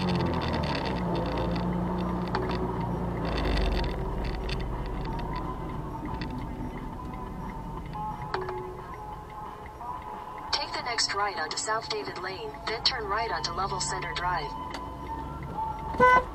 Take the next right onto South David Lane, then turn right onto Lovell Center Drive.